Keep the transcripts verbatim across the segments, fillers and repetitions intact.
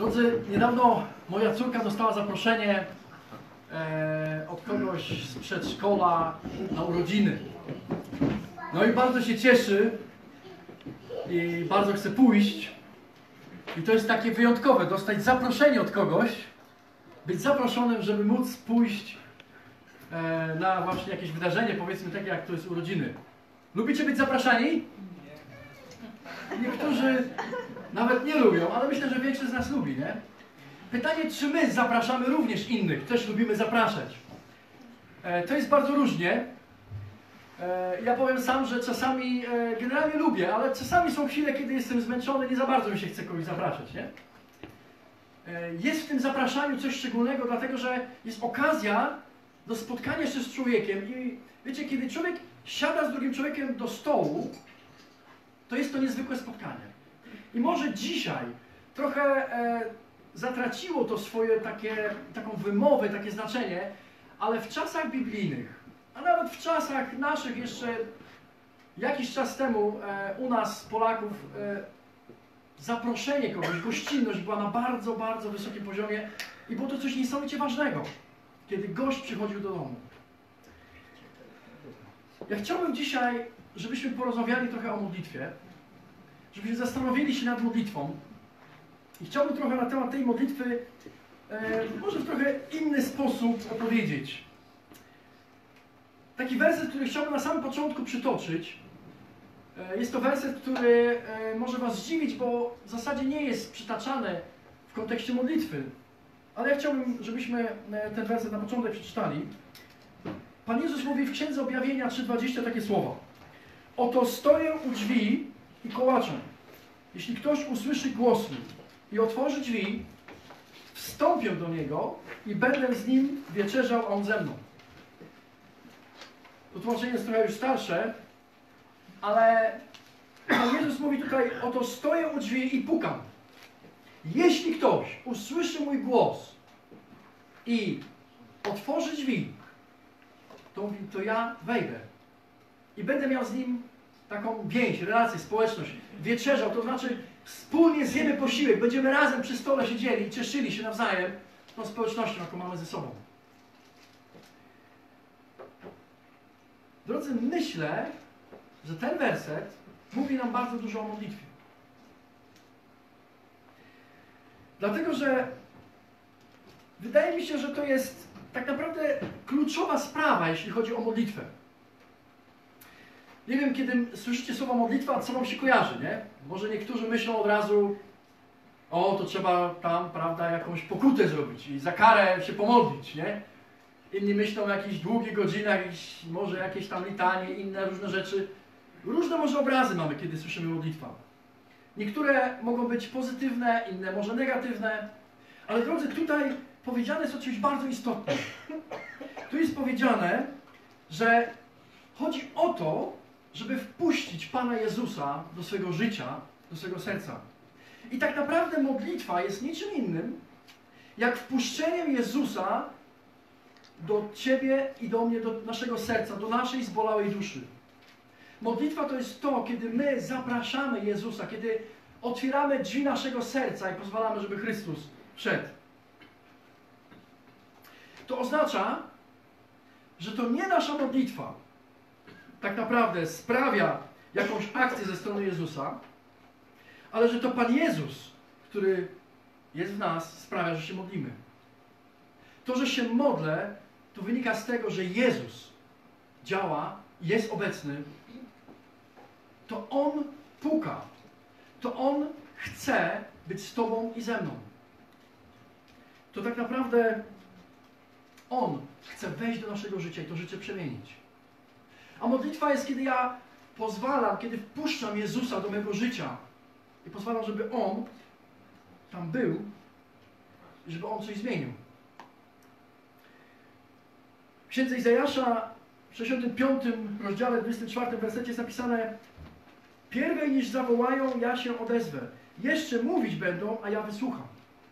Drodzy, niedawno moja córka dostała zaproszenie e, od kogoś z przedszkola na urodziny. No i bardzo się cieszy i bardzo chce pójść. I to jest takie wyjątkowe, dostać zaproszenie od kogoś, być zaproszonym, żeby móc pójść e, na właśnie jakieś wydarzenie, powiedzmy takie jak to jest urodziny. Lubicie być zapraszani? Niektórzy nawet nie lubią, ale myślę, że większość z nas lubi, nie? Pytanie, czy my zapraszamy również innych, też lubimy zapraszać. E, to jest bardzo różnie. E, ja powiem sam, że czasami e, generalnie lubię, ale czasami są chwile, kiedy jestem zmęczony, nie za bardzo mi się chce kogoś zapraszać, nie? E, jest w tym zapraszaniu coś szczególnego, dlatego że jest okazja do spotkania się z człowiekiem i wiecie, kiedy człowiek siada z drugim człowiekiem do stołu, to jest to niezwykłe spotkanie. I może dzisiaj trochę e, zatraciło to swoje takie, taką wymowę, takie znaczenie, ale w czasach biblijnych, a nawet w czasach naszych jeszcze jakiś czas temu e, u nas, Polaków, e, zaproszenie kogoś, gościnność była na bardzo, bardzo wysokim poziomie i było to coś niesamowicie ważnego, kiedy gość przychodził do domu. Ja chciałbym dzisiaj, żebyśmy porozmawiali trochę o modlitwie, żebyśmy zastanowili się nad modlitwą. I chciałbym trochę na temat tej modlitwy e, może w trochę inny sposób opowiedzieć. Taki werset, który chciałbym na samym początku przytoczyć. E, jest to werset, który e, może was zdziwić, bo w zasadzie nie jest przytaczany w kontekście modlitwy. Ale ja chciałbym, żebyśmy ten werset na początek przeczytali. Pan Jezus mówi w Księdze Objawienia trzy dwadzieścia takie słowa. Oto stoję u drzwi i kołaczę. Jeśli ktoś usłyszy głos mój i otworzy drzwi, wstąpię do niego i będę z nim wieczerzał, a on ze mną. To tłumaczenie jest trochę już starsze, ale Pan Jezus mówi tutaj, oto stoję u drzwi i pukam. Jeśli ktoś usłyszy mój głos i otworzy drzwi, to mówi, to ja wejdę i będę miał z nim taką więź, relację, społeczność, wieczerzał, to znaczy wspólnie zjemy posiłek, będziemy razem przy stole siedzieli i cieszyli się nawzajem tą społecznością, jaką mamy ze sobą. Drodzy, myślę, że ten werset mówi nam bardzo dużo o modlitwie. Dlatego, że wydaje mi się, że to jest tak naprawdę kluczowa sprawa, jeśli chodzi o modlitwę. Nie wiem, kiedy słyszycie słowo modlitwa, co wam się kojarzy, nie? Może niektórzy myślą od razu, o, to trzeba tam, prawda, jakąś pokutę zrobić i za karę się pomodlić, nie? Inni myślą o jakichś długich godzinach, może jakieś tam litanie, inne różne rzeczy. Różne może obrazy mamy, kiedy słyszymy modlitwa. Niektóre mogą być pozytywne, inne może negatywne, ale drodzy, tutaj powiedziane jest o czymś bardzo istotnym. Tu jest powiedziane, że chodzi o to, żeby wpuścić Pana Jezusa do swego życia, do swego serca. I tak naprawdę modlitwa jest niczym innym, jak wpuszczeniem Jezusa do Ciebie i do mnie, do naszego serca, do naszej zbolałej duszy. Modlitwa to jest to, kiedy my zapraszamy Jezusa, kiedy otwieramy drzwi naszego serca i pozwalamy, żeby Chrystus wszedł. To oznacza, że to nie nasza modlitwa tak naprawdę sprawia jakąś akcję ze strony Jezusa, ale że to Pan Jezus, który jest w nas, sprawia, że się modlimy. To, że się modlę, to wynika z tego, że Jezus działa, jest obecny, to On puka, to On chce być z Tobą i ze mną. To tak naprawdę On chce wejść do naszego życia i to życie przemienić. A modlitwa jest, kiedy ja pozwalam, kiedy wpuszczam Jezusa do mojego życia i pozwalam, żeby On tam był i żeby On coś zmienił. W Księdze Izajasza w sześćdziesiątym piątym rozdziale, dwudziestym czwartym wersecie jest napisane: pierwej niż zawołają, ja się odezwę. Jeszcze mówić będą, a ja wysłucham.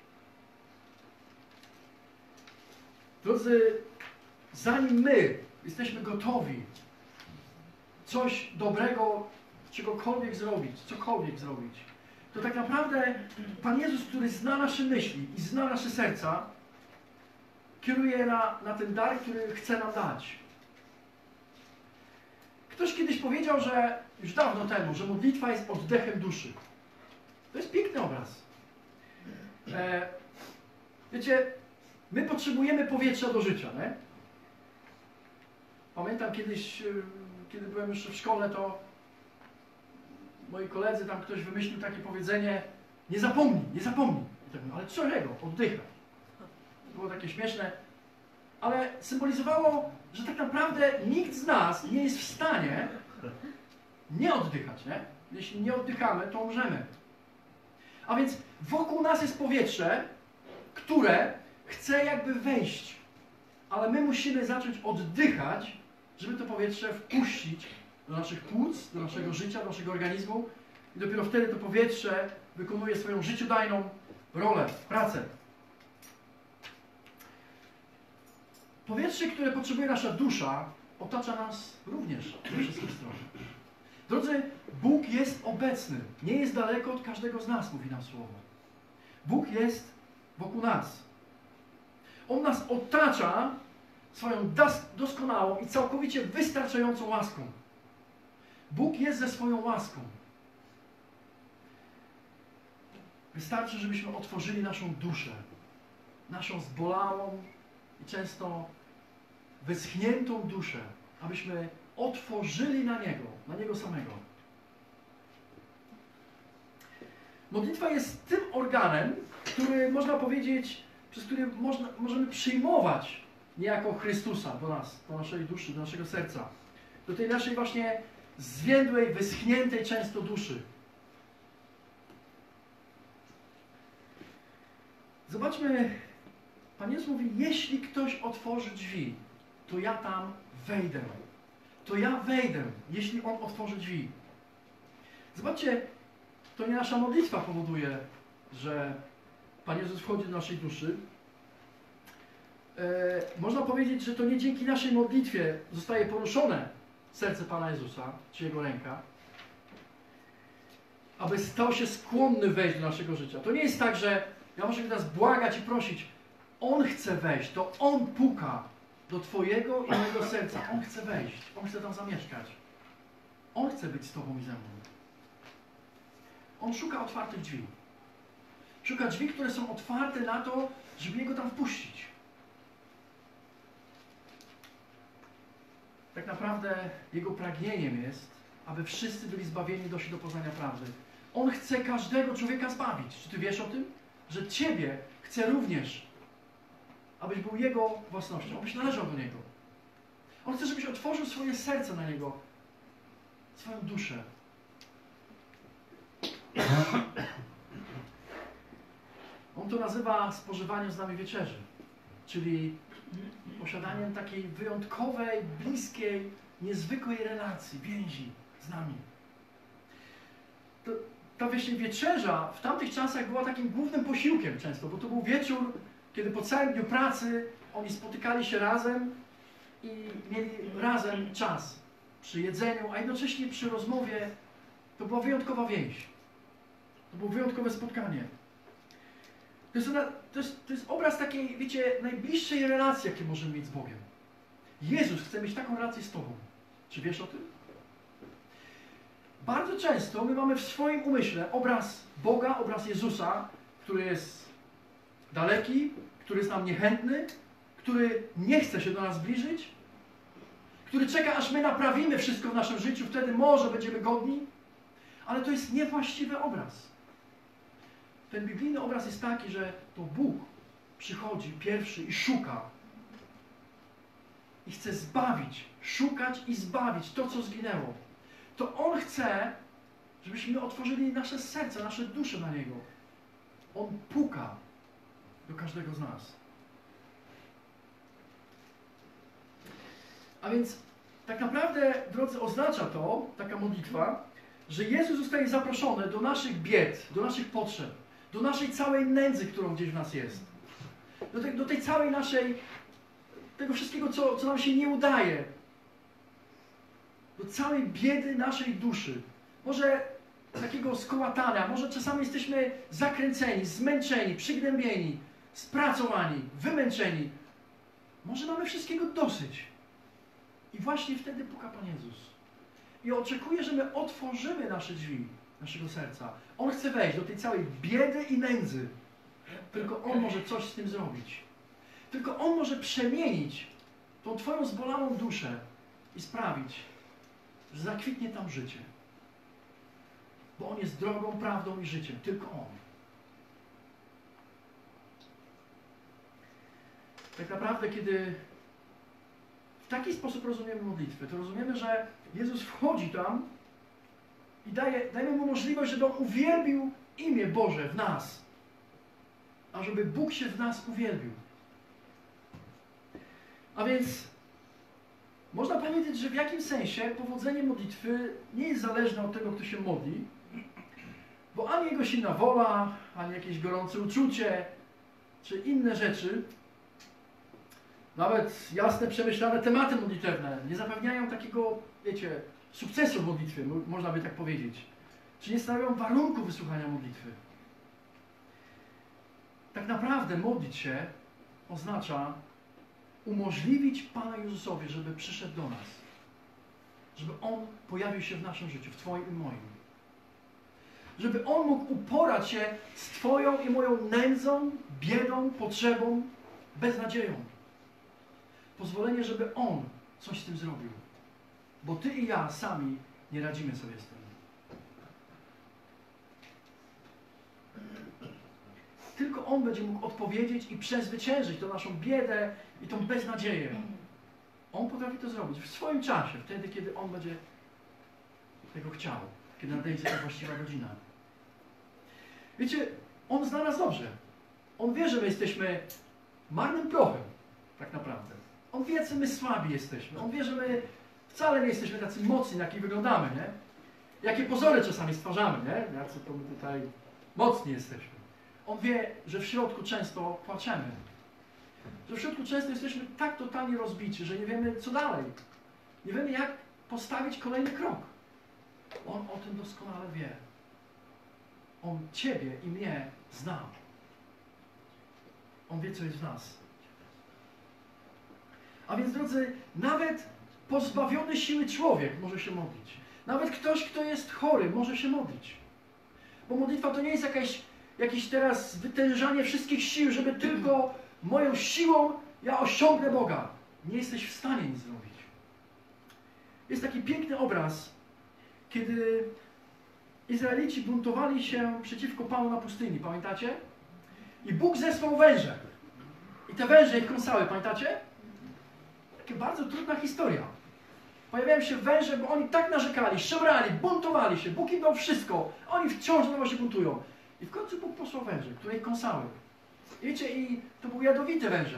Drodzy, zanim my jesteśmy gotowi coś dobrego, czegokolwiek zrobić, cokolwiek zrobić, to tak naprawdę Pan Jezus, który zna nasze myśli i zna nasze serca, kieruje na, na ten dar, który chce nam dać. Ktoś kiedyś powiedział, że już dawno temu, że modlitwa jest oddechem duszy. To jest piękny obraz. E, wiecie, my potrzebujemy powietrza do życia, nie? Pamiętam kiedyś, kiedy byłem jeszcze w szkole, to moi koledzy, tam ktoś wymyślił takie powiedzenie: nie zapomnij, nie zapomnij. I tak, ale czego? Oddychać. To było takie śmieszne, ale symbolizowało, że tak naprawdę nikt z nas nie jest w stanie nie oddychać, nie? Jeśli nie oddychamy, to umrzemy. A więc wokół nas jest powietrze, które chce jakby wejść, ale my musimy zacząć oddychać, żeby to powietrze wpuścić do naszych płuc, do naszego życia, do naszego organizmu i dopiero wtedy to powietrze wykonuje swoją życiodajną rolę, pracę. Powietrze, które potrzebuje nasza dusza, otacza nas również ze wszystkich stron. Drodzy, Bóg jest obecny, nie jest daleko od każdego z nas, mówi nam Słowo. Bóg jest wokół nas. On nas otacza swoją doskonałą i całkowicie wystarczającą łaską. Bóg jest ze swoją łaską. Wystarczy, żebyśmy otworzyli naszą duszę, naszą zbolałą i często wyschniętą duszę, abyśmy otworzyli na Niego, na Niego samego. Modlitwa jest tym organem, który można powiedzieć, przez który można, możemy przyjmować niejako Chrystusa do nas, do naszej duszy, do naszego serca. Do tej naszej właśnie zwiędłej, wyschniętej często duszy. Zobaczmy, Pan Jezus mówi: jeśli ktoś otworzy drzwi, to ja tam wejdę. To ja wejdę, jeśli On otworzy drzwi. Zobaczcie, to nie nasza modlitwa powoduje, że Pan Jezus wchodzi do naszej duszy. E, można powiedzieć, że to nie dzięki naszej modlitwie zostaje poruszone serce Pana Jezusa, czy Jego ręka, aby stał się skłonny wejść do naszego życia. To nie jest tak, że ja muszę teraz błagać i prosić. On chce wejść, to On puka do Twojego i mojego serca. On chce wejść, On chce tam zamieszkać. On chce być z Tobą i ze mną. On szuka otwartych drzwi. Szuka drzwi, które są otwarte na to, żeby Jego tam wpuścić. Tak naprawdę Jego pragnieniem jest, aby wszyscy byli zbawieni i doszli do poznania prawdy. On chce każdego człowieka zbawić. Czy Ty wiesz o tym? Że Ciebie chce również, abyś był Jego własnością, abyś należał do Niego. On chce, żebyś otworzył swoje serce na Niego, swoją duszę. On to nazywa spożywaniem z nami wieczerzy, czyli posiadaniem takiej wyjątkowej, bliskiej, niezwykłej relacji, więzi z nami. To, ta właśnie wieczerza w tamtych czasach była takim głównym posiłkiem często, bo to był wieczór, kiedy po całym dniu pracy oni spotykali się razem i mieli razem czas przy jedzeniu, a jednocześnie przy rozmowie. To była wyjątkowa więź. To było wyjątkowe spotkanie. To jest, to jest, to jest obraz takiej, wiecie, najbliższej relacji, jakie możemy mieć z Bogiem. Jezus chce mieć taką relację z Tobą. Czy wiesz o tym? Bardzo często my mamy w swoim umyśle obraz Boga, obraz Jezusa, który jest daleki, który jest nam niechętny, który nie chce się do nas zbliżyć, który czeka, aż my naprawimy wszystko w naszym życiu, wtedy może będziemy godni, ale to jest niewłaściwy obraz. Ten biblijny obraz jest taki, że to Bóg przychodzi pierwszy i szuka. I chce zbawić, szukać i zbawić to, co zginęło. To On chce, żebyśmy otworzyli nasze serce, nasze dusze na Niego. On puka do każdego z nas. A więc tak naprawdę, drodzy, oznacza to, taka modlitwa, że Jezus zostaje zaproszony do naszych bied, do naszych potrzeb, do naszej całej nędzy, którą gdzieś w nas jest. Do tej, do tej całej naszej, tego wszystkiego, co, co nam się nie udaje. Do całej biedy naszej duszy. Może takiego skołatania, może czasami jesteśmy zakręceni, zmęczeni, przygnębieni, spracowani, wymęczeni. Może mamy wszystkiego dosyć. I właśnie wtedy puka Pan Jezus. I oczekuje, że my otworzymy nasze drzwi, naszego serca. On chce wejść do tej całej biedy i nędzy. Tylko On może coś z tym zrobić. Tylko On może przemienić tą Twoją zbolaną duszę i sprawić, że zakwitnie tam życie. Bo On jest drogą, prawdą i życiem. Tylko On. Tak naprawdę, kiedy w taki sposób rozumiemy modlitwę, to rozumiemy, że Jezus wchodzi tam i daje, dajemy Mu możliwość, żeby On uwielbił imię Boże w nas. A żeby Bóg się w nas uwielbił. A więc można powiedzieć, że w jakimś sensie powodzenie modlitwy nie jest zależne od tego, kto się modli, bo ani jego silna wola, ani jakieś gorące uczucie, czy inne rzeczy, nawet jasne, przemyślane tematy modlitewne nie zapewniają takiego, wiecie, sukcesu w modlitwie, można by tak powiedzieć. Czy nie stanowią warunku wysłuchania modlitwy. Tak naprawdę modlić się oznacza umożliwić Pana Jezusowi, żeby przyszedł do nas. Żeby On pojawił się w naszym życiu, w Twoim i moim. Żeby On mógł uporać się z Twoją i moją nędzą, biedą, potrzebą, beznadzieją. Pozwolenie, żeby On coś z tym zrobił. Bo Ty i ja sami nie radzimy sobie z tym. Tylko On będzie mógł odpowiedzieć i przezwyciężyć tą naszą biedę i tą beznadzieję. On potrafi to zrobić w swoim czasie, wtedy, kiedy On będzie tego chciał. Kiedy nadejdzie ta właściwa godzina. Wiecie, On zna nas dobrze. On wie, że my jesteśmy marnym prochem, tak naprawdę. On wie, co my słabi jesteśmy. On wie, że my wcale nie jesteśmy tacy mocni, na jakich wyglądamy, nie? Jakie pozory czasami stwarzamy, nie? Jacy to my tutaj mocni jesteśmy. On wie, że w środku często płaczemy. Że w środku często jesteśmy tak totalnie rozbici, że nie wiemy, co dalej. Nie wiemy, jak postawić kolejny krok. On o tym doskonale wie. On Ciebie i mnie zna. On wie, co jest w nas. A więc, drodzy, nawet pozbawiony siły człowiek może się modlić. Nawet ktoś, kto jest chory, może się modlić. Bo modlitwa to nie jest jakaś, jakieś teraz wytężanie wszystkich sił, żeby tylko moją siłą ja osiągnę Boga. Nie jesteś w stanie nic zrobić. Jest taki piękny obraz, kiedy Izraelici buntowali się przeciwko Panu na pustyni. Pamiętacie? I Bóg zesłał węże. I te węże ich kąsały. Pamiętacie? Taka bardzo trudna historia. Pojawiają się węże, bo oni tak narzekali, szemrali, buntowali się. Bóg im dał wszystko. Oni wciąż na się buntują. I w końcu Bóg posłał węże, które ich kąsały. Wiecie, i to były jadowite węże.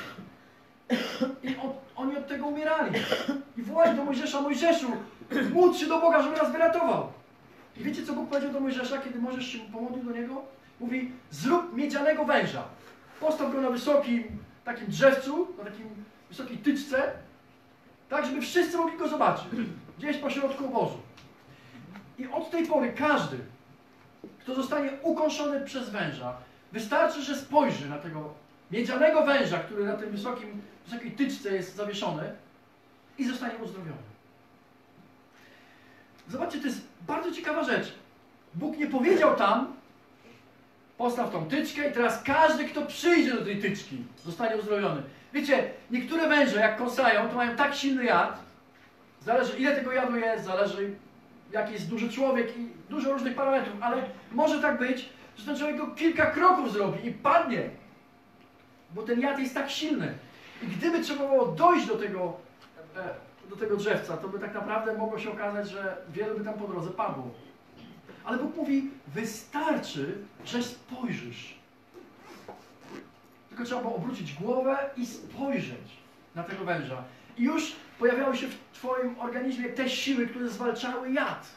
I od, oni od tego umierali. I wołali do Mojżesza: Mojżeszu, módl się do Boga, żeby nas wyratował. I wiecie, co Bóg powiedział do Mojżesza, kiedy Mojżesz się pomodlił do niego? Mówi: zrób miedzianego węża. Postaw go na wysokim takim drzewcu, na takim wysokiej tyczce, tak, żeby wszyscy mogli go zobaczyć. Gdzieś po środku obozu. I od tej pory każdy, kto zostanie ukąszony przez węża, wystarczy, że spojrzy na tego miedzianego węża, który na tym wysokim, wysokiej tyczce jest zawieszony, i zostanie uzdrowiony. Zobaczcie, to jest bardzo ciekawa rzecz. Bóg nie powiedział tam: postaw tą tyczkę i teraz każdy, kto przyjdzie do tej tyczki, zostanie uzdrowiony. Wiecie, niektóre węże, jak kąsają, to mają tak silny jad, zależy, ile tego jadu jest, zależy, jaki jest duży człowiek i dużo różnych parametrów, ale może tak być, że ten człowiek go kilka kroków zrobi i padnie, bo ten jad jest tak silny. I gdyby trzeba było dojść do tego, do tego drzewca, to by tak naprawdę mogło się okazać, że wielu by tam po drodze padło. Ale Bóg mówi: wystarczy, że spojrzysz. Tylko trzeba było obrócić głowę i spojrzeć na tego węża. I już pojawiały się w Twoim organizmie te siły, które zwalczały jad.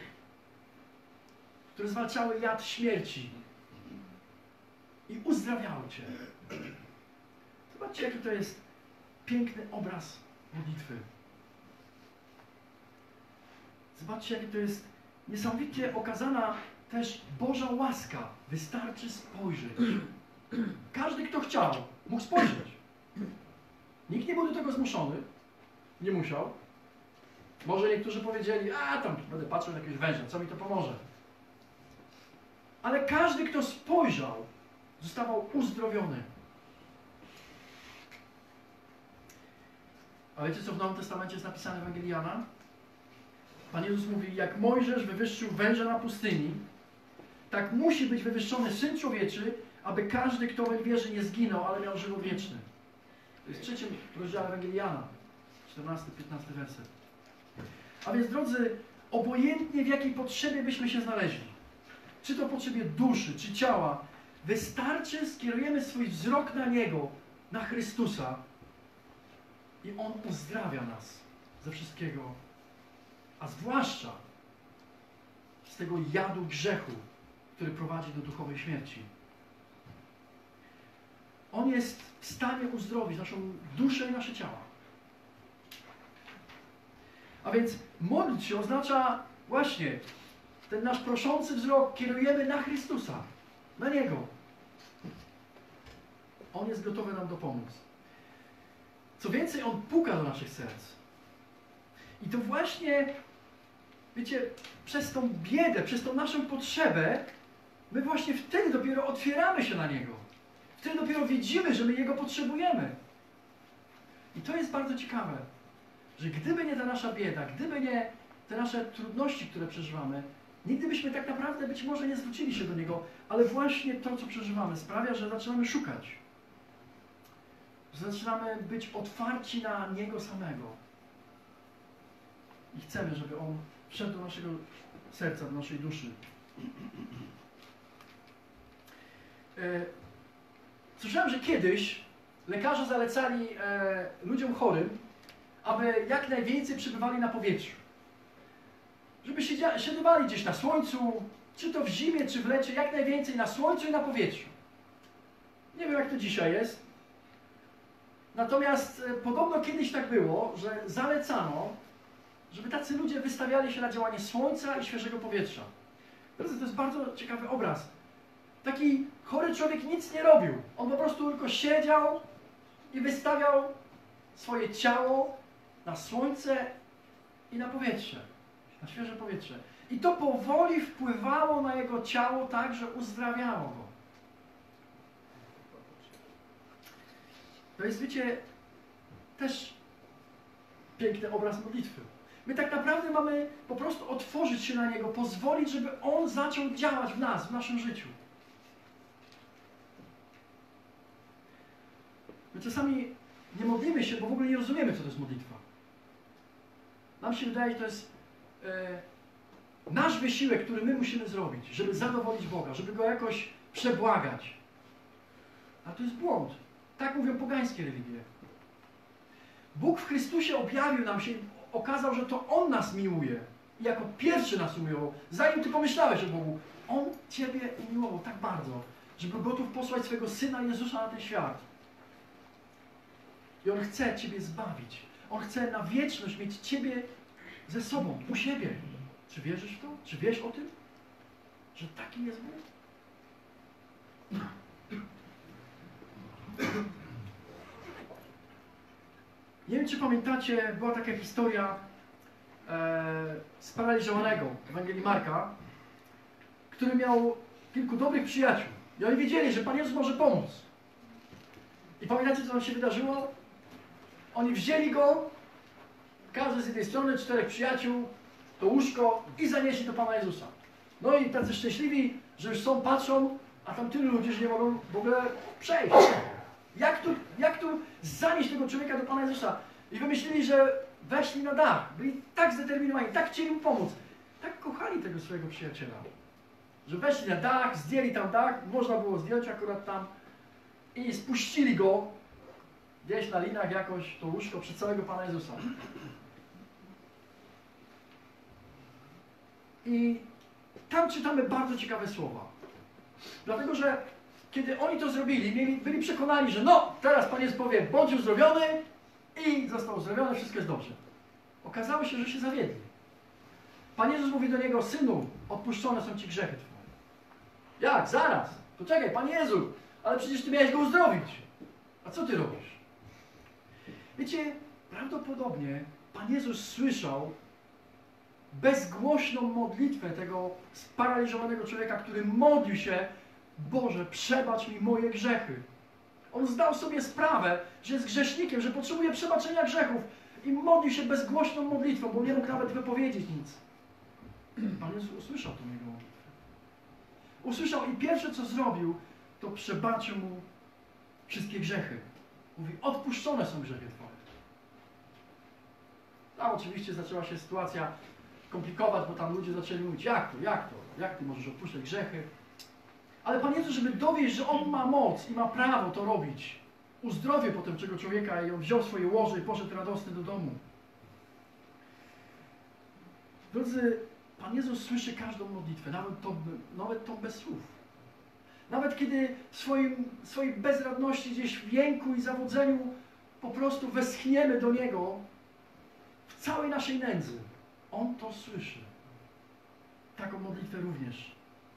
Które zwalczały jad śmierci. I uzdrawiały Cię. Zobaczcie, jaki to jest piękny obraz modlitwy. Zobaczcie, jaki to jest niesamowicie okazana też Boża łaska. Wystarczy spojrzeć. Każdy, kto chciał, mógł spojrzeć. Nikt nie był do tego zmuszony. Nie musiał. Może niektórzy powiedzieli, a tam będę patrzył na jakiegoś węża, co mi to pomoże? Ale każdy, kto spojrzał, zostawał uzdrowiony. A wiecie, co w Nowym Testamencie jest napisane w Ewangelii Jana? Pan Jezus mówi, jak Mojżesz wywyższył węża na pustyni, tak musi być wywyższony Syn Człowieczy, aby każdy, kto w wierzy, nie zginął, ale miał żywot wieczny. To jest w trzecim rozdziale Ewangelii Jana, czternasty piętnasty werset. A więc, drodzy, obojętnie w jakiej potrzebie byśmy się znaleźli, czy to potrzebie duszy, czy ciała, wystarczy skierujemy swój wzrok na Niego, na Chrystusa i On uzdrawia nas ze wszystkiego, a zwłaszcza z tego jadu grzechu, który prowadzi do duchowej śmierci. On jest w stanie uzdrowić naszą duszę i nasze ciała. A więc modlić się oznacza właśnie ten nasz proszący wzrok kierujemy na Chrystusa, na Niego. On jest gotowy nam dopomóc. Co więcej, On puka do naszych serc. I to właśnie, wiecie, przez tą biedę, przez tą naszą potrzebę, my właśnie wtedy dopiero otwieramy się na Niego. Wtedy dopiero widzimy, że my Jego potrzebujemy. I to jest bardzo ciekawe, że gdyby nie ta nasza bieda, gdyby nie te nasze trudności, które przeżywamy, nigdy byśmy tak naprawdę być może nie zwrócili się do Niego, ale właśnie to, co przeżywamy, sprawia, że zaczynamy szukać. Że zaczynamy być otwarci na Niego samego. I chcemy, żeby On wszedł do naszego serca, do naszej duszy. Słyszałem, że kiedyś lekarze zalecali e, ludziom chorym, aby jak najwięcej przebywali na powietrzu. Żeby siedywali gdzieś na słońcu, czy to w zimie, czy w lecie, jak najwięcej na słońcu i na powietrzu. Nie wiem, jak to dzisiaj jest. Natomiast e, podobno kiedyś tak było, że zalecano, żeby tacy ludzie wystawiali się na działanie słońca i świeżego powietrza. Drodzy, to jest bardzo ciekawy obraz. Taki chory człowiek nic nie robił. On po prostu tylko siedział i wystawiał swoje ciało na słońce i na powietrze, na świeże powietrze. I to powoli wpływało na jego ciało tak, że uzdrawiało go. To jest, wiecie, też piękny obraz modlitwy. My tak naprawdę mamy po prostu otworzyć się na Niego, pozwolić, żeby On zaczął działać w nas, w naszym życiu. My czasami nie modlimy się, bo w ogóle nie rozumiemy, co to jest modlitwa. Nam się wydaje, że to jest e, nasz wysiłek, który my musimy zrobić, żeby zadowolić Boga, żeby Go jakoś przebłagać. A to jest błąd. Tak mówią pogańskie religie. Bóg w Chrystusie objawił nam się, okazał, że to On nas miłuje. I jako pierwszy nas umiłował. Zanim Ty pomyślałeś o Bogu, On Ciebie umiłował tak bardzo, że był gotów posłać swego Syna Jezusa na ten świat. I On chce Ciebie zbawić. On chce na wieczność mieć Ciebie ze sobą, u siebie. Czy wierzysz w to? Czy wiesz o tym? Że taki jest Bóg? Nie wiem, czy pamiętacie, była taka historia e, sparaliżowanego w Ewangelii Marka, który miał kilku dobrych przyjaciół. I oni wiedzieli, że Pan Jezus może pomóc. I pamiętacie, co tam się wydarzyło? Oni wzięli go, każdy z jednej strony, czterech przyjaciół, to łóżko i zanieśli do Pana Jezusa. No i tacy szczęśliwi, że już są, patrzą, a tam tylu ludzi, że nie mogą w ogóle przejść. Jak tu, jak tu zanieść tego człowieka do Pana Jezusa? I wymyślili, że weszli na dach. Byli tak zdeterminowani, tak chcieli mu pomóc. Tak kochali tego swojego przyjaciela. Że weszli na dach, zdjęli tam dach, można było zdjąć akurat tam i spuścili go gdzieś na linach jakoś to łóżko przed całego Pana Jezusa. I tam czytamy bardzo ciekawe słowa. Dlatego, że kiedy oni to zrobili, mieli, byli przekonani, że no, teraz Pan Jezus powie, bądź uzdrowiony i został uzdrowiony, wszystko jest dobrze. Okazało się, że się zawiedli. Pan Jezus mówi do niego: synu, odpuszczone są ci grzechy twoje. Jak? Zaraz. Poczekaj, Panie Jezu, ale przecież Ty miałeś go uzdrowić. A co Ty robisz? Wiecie, prawdopodobnie Pan Jezus słyszał bezgłośną modlitwę tego sparaliżowanego człowieka, który modlił się: Boże, przebacz mi moje grzechy. On zdał sobie sprawę, że jest grzesznikiem, że potrzebuje przebaczenia grzechów i modlił się bezgłośną modlitwą, bo nie mógł nawet wypowiedzieć nic. Pan Jezus usłyszał tę jego modlitwę. Usłyszał i pierwsze, co zrobił, to przebaczył mu wszystkie grzechy. Mówi: odpuszczone są grzechy twoje. Tam oczywiście zaczęła się sytuacja komplikować, bo tam ludzie zaczęli mówić: jak to, jak to, jak ty możesz odpuszczać grzechy? Ale Pan Jezus, żeby dowieść, że On ma moc i ma prawo to robić, uzdrowił potem tego człowieka i on wziął swoje łoże i poszedł radosny do domu. Drodzy, Pan Jezus słyszy każdą modlitwę, nawet tą, nawet tą bez słów. Nawet kiedy w swoim, swojej bezradności, gdzieś w jęku i zawodzeniu po prostu westchniemy do Niego w całej naszej nędzy, On to słyszy. Taką modlitwę również.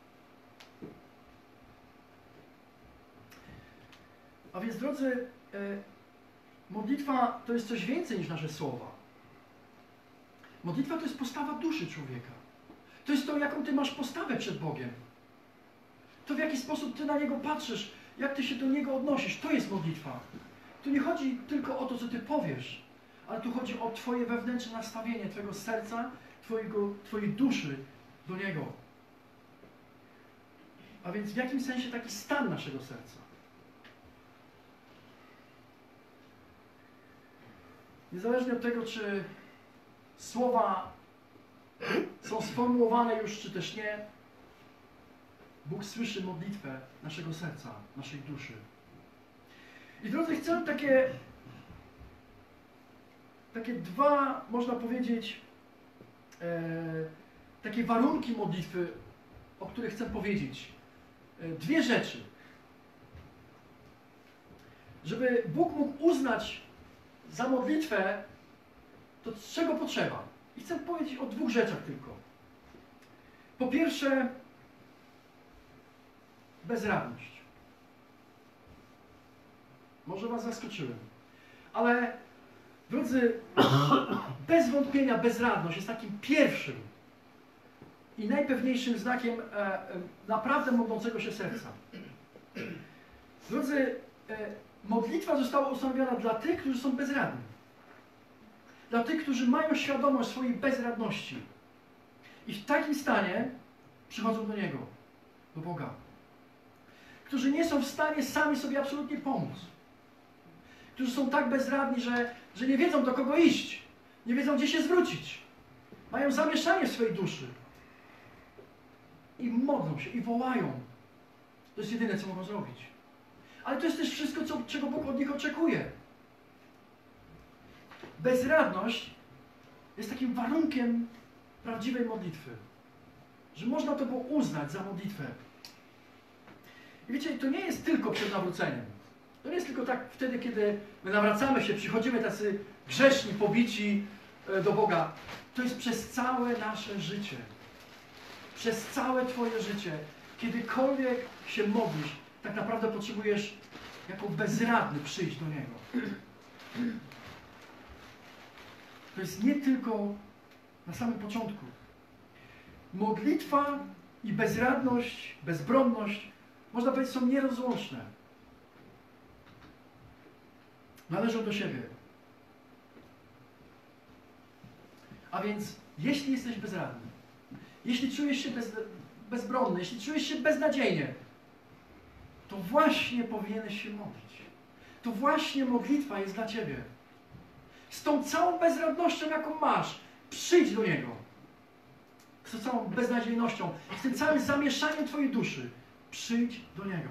A więc, drodzy, modlitwa to jest coś więcej niż nasze słowa. Modlitwa to jest postawa duszy człowieka. To jest to, jaką Ty masz postawę przed Bogiem. To, w jaki sposób Ty na Niego patrzysz, jak Ty się do Niego odnosisz. To jest modlitwa. Tu nie chodzi tylko o to, co Ty powiesz, ale tu chodzi o Twoje wewnętrzne nastawienie, Twojego serca, Twojego, Twojej duszy do Niego. A więc w jakim sensie taki stan naszego serca? Niezależnie od tego, czy słowa są sformułowane już, czy też nie, Bóg słyszy modlitwę naszego serca, naszej duszy. I drodzy, chcę takie, takie dwa, można powiedzieć, e, takie warunki modlitwy, o których chcę powiedzieć. E, dwie rzeczy. Żeby Bóg mógł uznać za modlitwę, to czego potrzeba? I chcę powiedzieć o dwóch rzeczach tylko. Po pierwsze, bezradność. Może Was zaskoczyłem, ale drodzy, bez wątpienia bezradność jest takim pierwszym i najpewniejszym znakiem e, e, naprawdę modlącego się serca. Drodzy, e, modlitwa została ustanowiona dla tych, którzy są bezradni. Dla tych, którzy mają świadomość swojej bezradności. I w takim stanie przychodzą do Niego, do Boga. Którzy nie są w stanie sami sobie absolutnie pomóc. Którzy są tak bezradni, że, że nie wiedzą, do kogo iść. Nie wiedzą, gdzie się zwrócić. Mają zamieszanie w swojej duszy. I modlą się, i wołają. To jest jedyne, co mogą zrobić. Ale to jest też wszystko, co, czego Bóg od nich oczekuje. Bezradność jest takim warunkiem prawdziwej modlitwy. Że można to było uznać za modlitwę. I wiecie, to nie jest tylko przed nawróceniem. To nie jest tylko tak wtedy, kiedy my nawracamy się, przychodzimy tacy grzeszni, pobici do Boga. To jest przez całe nasze życie. Przez całe Twoje życie. Kiedykolwiek się modlisz, tak naprawdę potrzebujesz jako bezradny przyjść do Niego. To jest nie tylko na samym początku. Modlitwa i bezradność, bezbronność, można powiedzieć, są nierozłączne. Należą do siebie. A więc, jeśli jesteś bezradny, jeśli czujesz się bez, bezbronny, jeśli czujesz się beznadziejnie, to właśnie powinieneś się modlić. To właśnie modlitwa jest dla Ciebie. Z tą całą bezradnością, jaką masz, przyjdź do Niego. Z tą całą beznadziejnością, z tym całym zamieszaniem Twojej duszy, przyjdź do Niego.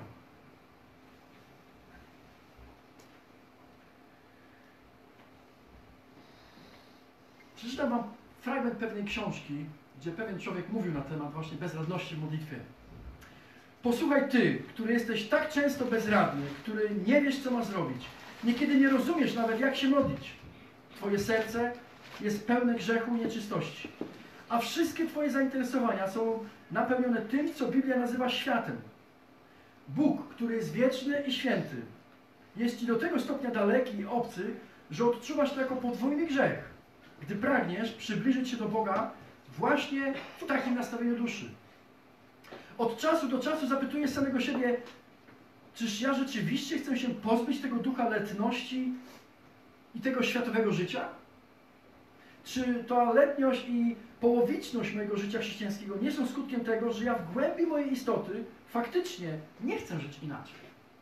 Przeczytam Wam fragment pewnej książki, gdzie pewien człowiek mówił na temat właśnie bezradności w modlitwie. Posłuchaj Ty, który jesteś tak często bezradny, który nie wiesz, co ma zrobić. Niekiedy nie rozumiesz nawet, jak się modlić. Twoje serce jest pełne grzechu i nieczystości. a wszystkie Twoje zainteresowania są napełnione tym, co Biblia nazywa światem. Bóg, który jest wieczny i święty, jest Ci do tego stopnia daleki i obcy, że odczuwasz to jako podwójny grzech, gdy pragniesz przybliżyć się do Boga właśnie w takim nastawieniu duszy. Od czasu do czasu zapytujesz samego siebie, czyż ja rzeczywiście chcę się pozbyć tego ducha letności i tego światowego życia? Czy ta letniość i połowiczność mojego życia chrześcijańskiego nie są skutkiem tego, że ja w głębi mojej istoty faktycznie nie chcę żyć inaczej?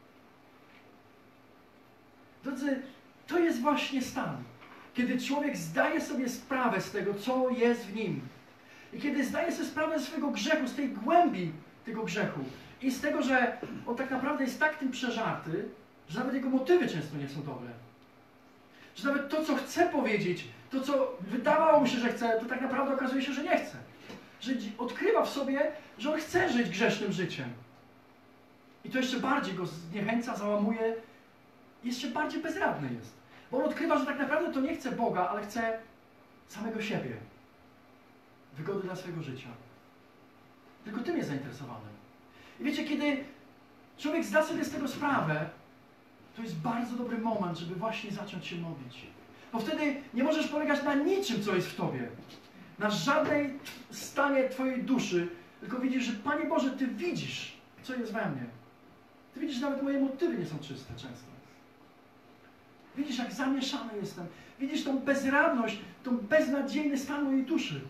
Drodzy, to jest właśnie stan, kiedy człowiek zdaje sobie sprawę z tego, co jest w nim. I kiedy zdaje sobie sprawę ze swojego grzechu, z tej głębi tego grzechu i z tego, że on tak naprawdę jest tak tym przeżarty, że nawet jego motywy często nie są dobre. Że nawet to, co chce powiedzieć, to, co wydawało mu się, że chce, to tak naprawdę okazuje się, że nie chce. Że odkrywa w sobie, że on chce żyć grzesznym życiem. I to jeszcze bardziej go zniechęca, załamuje, jeszcze bardziej bezradny jest. Bo on odkrywa, że tak naprawdę to nie chce Boga, ale chce samego siebie. Wygody dla swojego życia. Tylko tym jest zainteresowany. I wiecie, kiedy człowiek zda sobie z tego sprawę, to jest bardzo dobry moment, żeby właśnie zacząć się modlić. Bo wtedy nie możesz polegać na niczym, co jest w Tobie. Na żadnej stanie Twojej duszy, tylko widzisz, że Panie Boże, Ty widzisz, co jest we mnie. Ty widzisz, że nawet moje motywy nie są czyste często. Widzisz, jak zamieszany jestem. Widzisz tą bezradność, tą beznadziejny stan mojej duszy.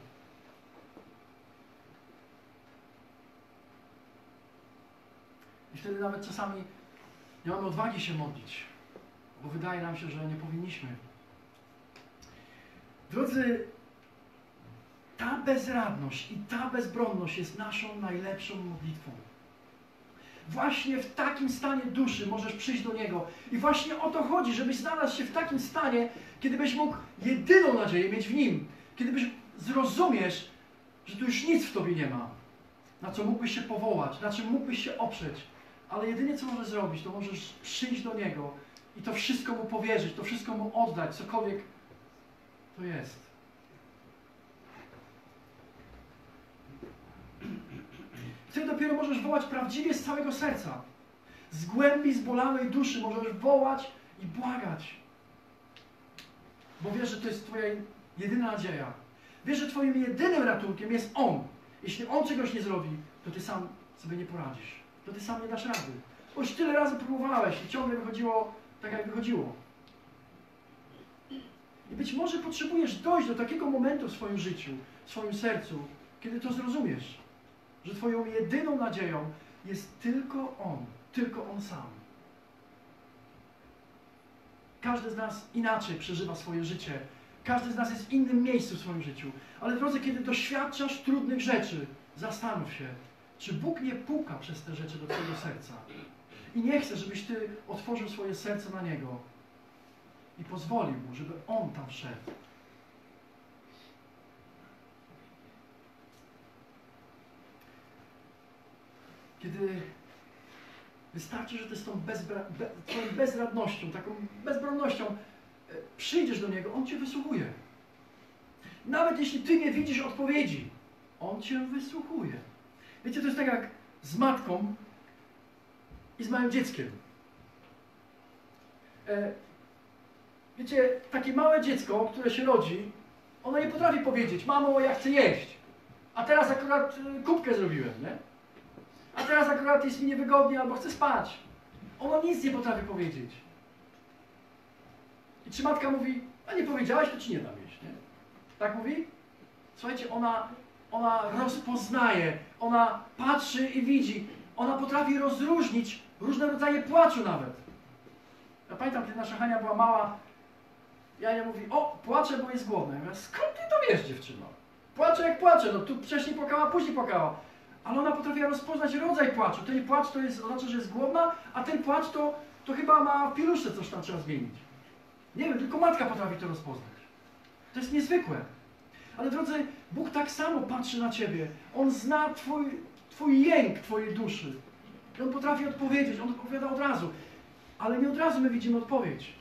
I wtedy nawet czasami nie mamy odwagi się modlić, bo wydaje nam się, że nie powinniśmy. Drodzy, ta bezradność i ta bezbronność jest naszą najlepszą modlitwą. Właśnie w takim stanie duszy możesz przyjść do Niego. I właśnie o to chodzi, żebyś znalazł się w takim stanie, kiedy byś mógł jedyną nadzieję mieć w Nim. Kiedy byś zrozumiesz, że tu już nic w Tobie nie ma, na co mógłbyś się powołać, na czym mógłbyś się oprzeć. Ale jedynie co możesz zrobić, to możesz przyjść do Niego i to wszystko Mu powierzyć, to wszystko Mu oddać, cokolwiek to jest. Wtedy dopiero możesz wołać prawdziwie z całego serca. Z głębi zbolałej duszy możesz wołać i błagać. Bo wiesz, że to jest Twoja jedyna nadzieja. Wiesz, że Twoim jedynym ratunkiem jest On. Jeśli On czegoś nie zrobi, to Ty sam sobie nie poradzisz. To Ty sam nie dasz rady. Bo już tyle razy próbowałeś i ciągle wychodziło tak, jak wychodziło. I być może potrzebujesz dojść do takiego momentu w swoim życiu, w swoim sercu, kiedy to zrozumiesz, że Twoją jedyną nadzieją jest tylko On, tylko On sam. Każdy z nas inaczej przeżywa swoje życie. Każdy z nas jest w innym miejscu w swoim życiu. Ale drodzy, kiedy doświadczasz trudnych rzeczy, zastanów się, czy Bóg nie puka przez te rzeczy do Twojego serca. I nie chce, żebyś Ty otworzył swoje serce na Niego i pozwolił Mu, żeby On tam wszedł. Kiedy wystarczy, że Ty z tą bezbra be Twoją bezradnością, taką bezbronnością e, przyjdziesz do Niego, On Cię wysłuchuje. Nawet jeśli Ty nie widzisz odpowiedzi, On Cię wysłuchuje. Wiecie, to jest tak jak z matką i z małym dzieckiem. E, wiecie, takie małe dziecko, które się rodzi, ono nie potrafi powiedzieć: mamo, ja chcę jeść, a teraz akurat y, kubkę zrobiłem, nie? A teraz akurat jest mi niewygodnie, albo chcę spać. Ono nic nie potrafi powiedzieć. I czy matka mówi: a nie powiedziałaś, to ci nie dam jeść, nie? Tak mówi? Słuchajcie, ona, ona rozpoznaje, ona patrzy i widzi. Ona potrafi rozróżnić różne rodzaje płaczu nawet. Ja pamiętam, kiedy nasza Hania była mała, Jania mówi: o, płacze, bo jest głodna. Ja mówię: skąd ty to wiesz, dziewczyno? Płacze jak płacze, no tu wcześniej płakała, później płakała. Ale ona potrafiła rozpoznać rodzaj płaczu. Ten płacz to jest, oznacza, że jest głodna, a ten płacz to, to chyba ma w piluszce coś tam trzeba zmienić. Nie wiem, tylko matka potrafi to rozpoznać. To jest niezwykłe. Ale drodzy, Bóg tak samo patrzy na Ciebie. On zna Twój, twój jęk Twojej duszy. I On potrafi odpowiedzieć. On odpowiada od razu. Ale nie od razu my widzimy odpowiedź.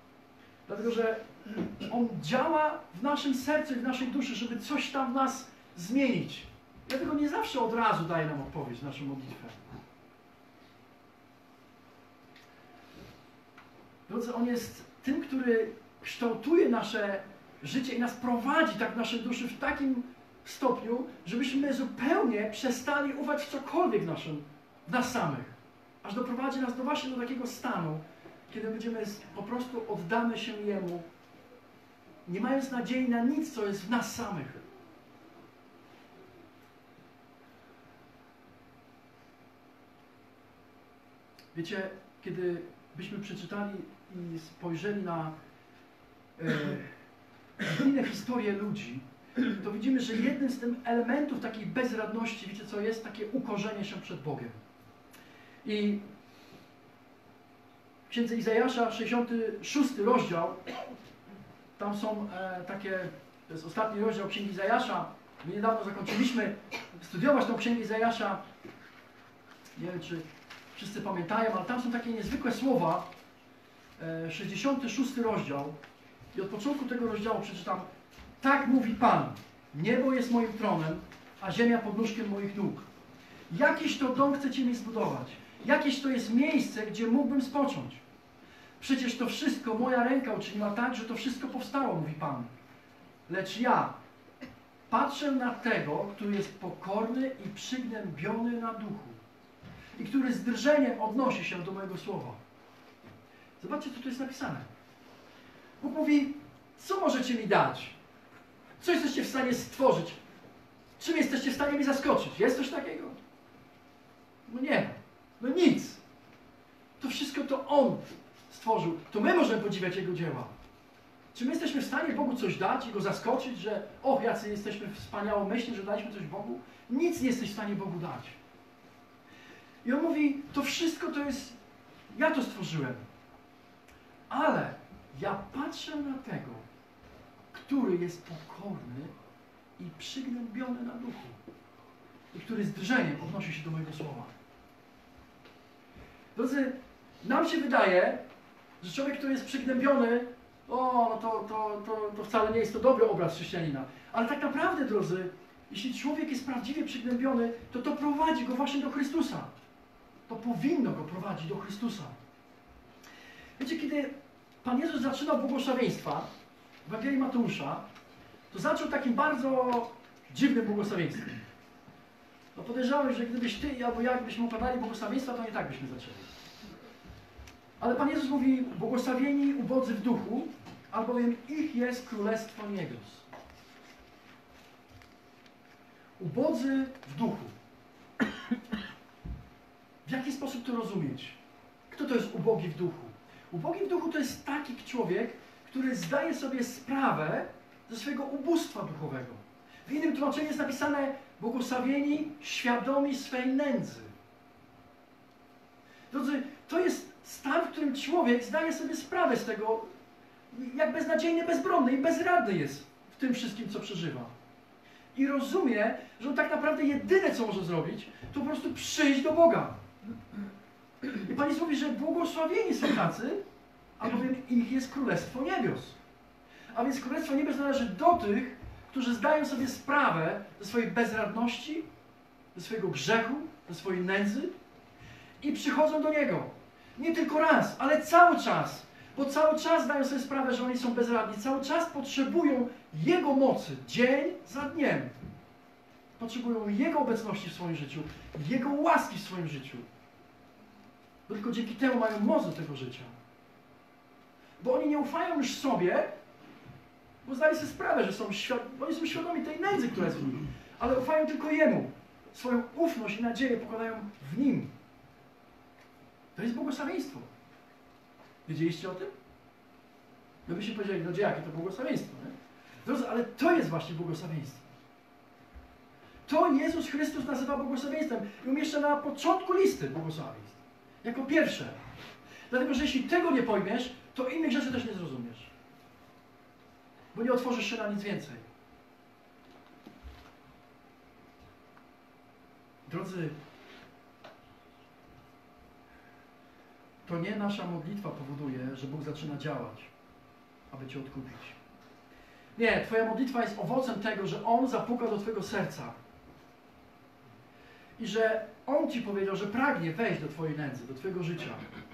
Dlatego, że On działa w naszym sercu i w naszej duszy, żeby coś tam w nas zmienić. Dlatego nie zawsze od razu daje nam odpowiedź na naszą modlitwę. Drodzy, On jest tym, który kształtuje nasze życie i nas prowadzi tak w naszej duszy w takim stopniu, żebyśmy zupełnie przestali ufać w cokolwiek w, naszym, w nas samych. Aż doprowadzi nas do właśnie do takiego stanu, kiedy będziemy po prostu oddamy się Jemu, nie mając nadziei na nic, co jest w nas samych. Wiecie, kiedy byśmy przeczytali i spojrzeli na e, inne historie ludzi, to widzimy, że jednym z tych elementów takiej bezradności, wiecie co jest? Takie ukorzenie się przed Bogiem. I w Księdze Izajasza, sześćdziesiąty szósty rozdział, tam są e, takie, to jest ostatni rozdział Księgi Izajasza. My niedawno zakończyliśmy studiować tą Księgę Izajasza. Nie wiem, czy wszyscy pamiętają, ale tam są takie niezwykłe słowa. E, sześćdziesiąty szósty rozdział. I od początku tego rozdziału przeczytam. Tak mówi Pan, niebo jest moim tronem, a ziemia podnóżkiem moich nóg. Jakiś to dom chcecie mi zbudować? Jakieś to jest miejsce, gdzie mógłbym spocząć? Przecież to wszystko moja ręka uczyniła tak, że to wszystko powstało, mówi Pan. Lecz ja patrzę na tego, który jest pokorny i przygnębiony na duchu i który z drżeniem odnosi się do mojego słowa. Zobaczcie, co tu jest napisane. Bóg mówi, co możecie mi dać? Co jesteście w stanie stworzyć? Czym jesteście w stanie mi zaskoczyć? Jest coś takiego? No nie. No nic. To wszystko to On stworzył. To my możemy podziwiać Jego dzieła. Czy my jesteśmy w stanie Bogu coś dać i Go zaskoczyć, że och, jacy jesteśmy wspaniałomyślni, że daliśmy coś Bogu? Nic nie jesteś w stanie Bogu dać. I On mówi, to wszystko to jest, ja to stworzyłem. Ale ja patrzę na tego, który jest pokorny i przygnębiony na duchu. I który z drżeniem odnosi się do mojego słowa. Drodzy, nam się wydaje, że człowiek, który jest przygnębiony, o, no to, to, to, to wcale nie jest to dobry obraz chrześcijanina. Ale tak naprawdę, drodzy, jeśli człowiek jest prawdziwie przygnębiony, to to prowadzi go właśnie do Chrystusa. To powinno go prowadzić do Chrystusa. Wiecie, kiedy Pan Jezus zaczynał błogosławieństwa w Ewangelii Mateusza, to zaczął takim bardzo dziwnym błogosławieństwem. No podejrzewam, że gdybyś ty albo ja byśmy upadali błogosławieństwa, to nie tak byśmy zaczęli. Ale Pan Jezus mówi, błogosławieni ubodzy w duchu, albowiem ich jest Królestwo Niebios. Ubodzy w duchu. W jaki sposób to rozumieć? Kto to jest ubogi w duchu? Ubogi w duchu to jest taki człowiek, który zdaje sobie sprawę ze swojego ubóstwa duchowego. W innym tłumaczeniu jest napisane błogosławieni, świadomi swej nędzy. Drodzy, to jest stan, w którym człowiek zdaje sobie sprawę z tego, jak beznadziejny, bezbronny i bezradny jest w tym wszystkim, co przeżywa. I rozumie, że on tak naprawdę jedyne, co może zrobić, to po prostu przyjść do Boga. I Pan Jezus mówi, że błogosławieni są tacy, albowiem ich jest Królestwo Niebios. A więc Królestwo Niebios należy do tych, którzy zdają sobie sprawę ze swojej bezradności, ze swojego grzechu, ze swojej nędzy i przychodzą do Niego. Nie tylko raz, ale cały czas. Bo cały czas zdają sobie sprawę, że oni są bezradni. Cały czas potrzebują Jego mocy, dzień za dniem. Potrzebują Jego obecności w swoim życiu, Jego łaski w swoim życiu. Bo tylko dzięki temu mają moc do tego życia. Bo oni nie ufają już sobie, bo zdali sobie sprawę, że są, oni są świadomi tej nędzy, która jest w nich. Ale ufają tylko Jemu. Swoją ufność i nadzieję pokładają w Nim. To jest błogosławieństwo. Wiedzieliście o tym? No byście powiedzieli, no jakie to błogosławieństwo, nie? Drodzy, ale to jest właśnie błogosławieństwo. To Jezus Chrystus nazywa błogosławieństwem i umieszcza na początku listy błogosławieństw. Jako pierwsze. Dlatego, że jeśli tego nie pojmiesz, to innych rzeczy też nie zrozumiesz. Bo nie otworzysz się na nic więcej. Drodzy, to nie nasza modlitwa powoduje, że Bóg zaczyna działać, aby Cię odkupić. Nie, twoja modlitwa jest owocem tego, że On zapuka do twojego serca. I że On ci powiedział, że pragnie wejść do twojej nędzy, do twojego życia.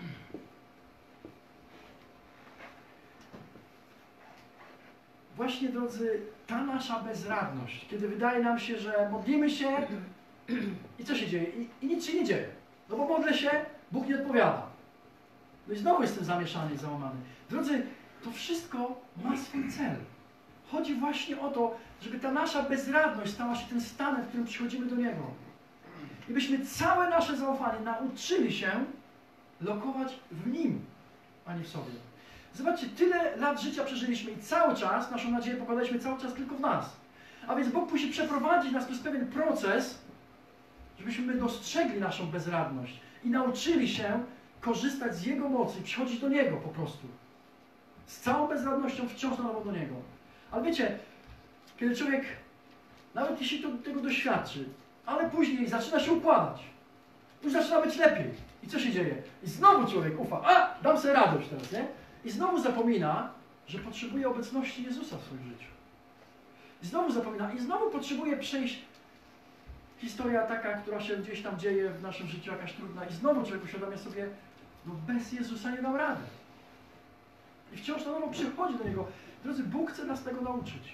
Właśnie, drodzy, ta nasza bezradność, kiedy wydaje nam się, że modlimy się i co się dzieje? I, i nic się nie dzieje. No bo modlę się, Bóg nie odpowiada. No i znowu jestem zamieszany i załamany. Drodzy, to wszystko ma swój cel. Chodzi właśnie o to, żeby ta nasza bezradność stała się tym stanem, w którym przychodzimy do Niego. I byśmy całe nasze zaufanie nauczyli się lokować w Nim, a nie w sobie. Zobaczcie, tyle lat życia przeżyliśmy i cały czas, naszą nadzieję pokładaliśmy cały czas tylko w nas. A więc Bóg musi przeprowadzić nas przez pewien proces, żebyśmy dostrzegli naszą bezradność i nauczyli się korzystać z Jego mocy i przychodzić do Niego po prostu. Z całą bezradnością wciąż na nowo do Niego. Ale wiecie, kiedy człowiek, nawet jeśli to, tego doświadczy, ale później zaczyna się układać, już zaczyna być lepiej. I co się dzieje? I znowu człowiek ufa, a, dam sobie radość teraz, nie? I znowu zapomina, że potrzebuje obecności Jezusa w swoim życiu. I znowu zapomina, i znowu potrzebuje przejść historia taka, która się gdzieś tam dzieje w naszym życiu, jakaś trudna, i znowu człowiek uświadamia sobie, no bez Jezusa nie dam rady. I wciąż na nowo przychodzi do Niego. Drodzy, Bóg chce nas tego nauczyć.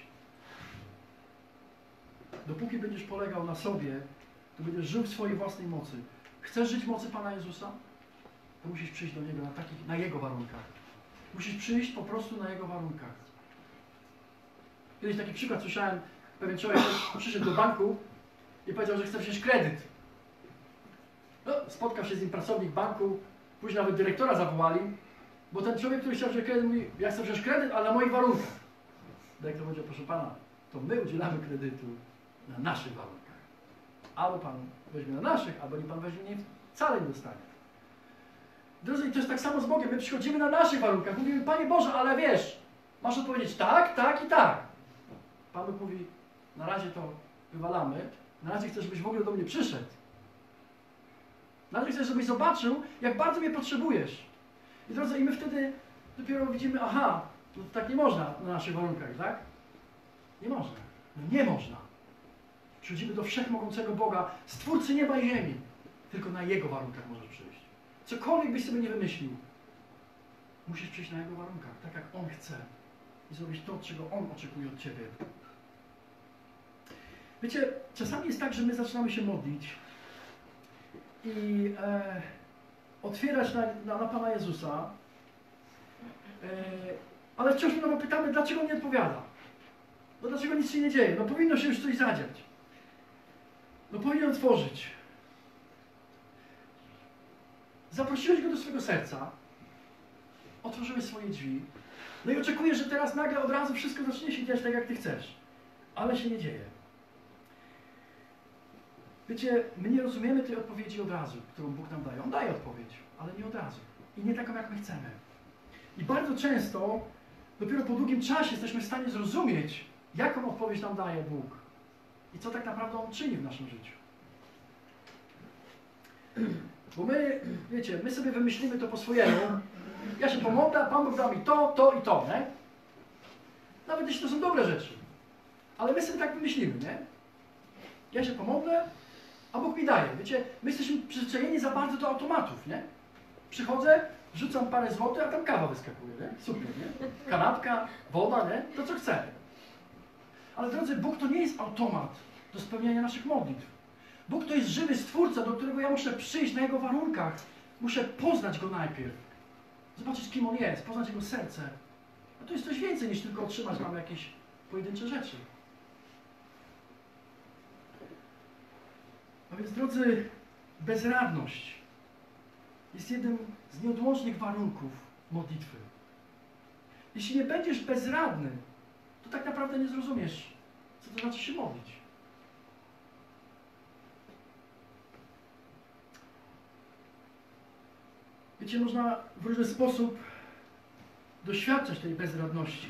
Dopóki będziesz polegał na sobie, to będziesz żył w swojej własnej mocy. Chcesz żyć w mocy Pana Jezusa? To musisz przyjść do Niego na, takich, na Jego warunkach. Musisz przyjść po prostu na Jego warunkach. Kiedyś taki przykład słyszałem, pewien człowiek przyszedł do banku i powiedział, że chce wziąć kredyt. No, spotkał się z nim pracownik banku, później nawet dyrektora zawołali, bo ten człowiek, który chciał wziąć kredyt, mówi, ja chcę wziąć kredyt, ale na moich warunkach. Dyrektor powiedział, proszę Pana, to my udzielamy kredytu na naszych warunkach. Albo Pan weźmie na naszych, albo nie Pan weźmie, nie, wcale nie dostanie. Drodzy, i to jest tak samo z Bogiem. My przychodzimy na naszych warunkach. Mówimy, Panie Boże, ale wiesz, masz odpowiedzieć tak, tak i tak. Pan Bóg mówi, na razie to wywalamy, na razie chcę, żebyś w ogóle do mnie przyszedł. Na razie chcę, żebyś zobaczył, jak bardzo mnie potrzebujesz. I drodzy, i my wtedy dopiero widzimy, aha, no to tak nie można na naszych warunkach, tak? Nie można. No nie można. Przychodzimy do wszechmogącego Boga, Stwórcy nieba i ziemi. Tylko na Jego warunkach możesz przyjść. Cokolwiek byś sobie nie wymyślił, musisz przyjść na Jego warunkach, tak jak On chce. I zrobić to, czego On oczekuje od Ciebie. Wiecie, czasami jest tak, że my zaczynamy się modlić i e, otwierać na, na, na Pana Jezusa, e, ale wciąż my pytamy, dlaczego nie odpowiada? No dlaczego nic się nie dzieje? No powinno się już coś zadziać. No powinien otworzyć. Zaprosiłeś Go do swojego serca, otworzyłeś swoje drzwi, no i oczekujesz, że teraz nagle od razu wszystko zacznie się dziać tak, jak Ty chcesz. Ale się nie dzieje. Wiecie, my nie rozumiemy tej odpowiedzi od razu, którą Bóg nam daje. On daje odpowiedź, ale nie od razu. I nie taką, jak my chcemy. I bardzo często, dopiero po długim czasie jesteśmy w stanie zrozumieć, jaką odpowiedź nam daje Bóg. I co tak naprawdę On czyni w naszym życiu. Bo my, wiecie, my sobie wymyślimy to po swojemu. Ja się pomodlę, Pan Bóg da mi to, to i to, nie? Nawet jeśli to są dobre rzeczy. Ale my sobie tak wymyślimy, nie? Ja się pomodlę, a Bóg mi daje. Wiecie, my jesteśmy przyzwyczajeni za bardzo do automatów, nie? Przychodzę, rzucam parę złotych, a tam kawa wyskakuje, nie? Super, nie? Kanapka, woda, nie? To co chcę. Ale drodzy, Bóg to nie jest automat do spełniania naszych modlitw. Bóg to jest żywy Stwórca, do którego ja muszę przyjść na Jego warunkach. Muszę poznać Go najpierw. Zobaczyć, kim On jest, poznać Jego serce. A to jest coś więcej niż tylko otrzymać nam jakieś pojedyncze rzeczy. A więc, drodzy, bezradność jest jednym z nieodłącznych warunków modlitwy. Jeśli nie będziesz bezradny, to tak naprawdę nie zrozumiesz, co to znaczy się modlić. Wiecie, można w różny sposób doświadczać tej bezradności.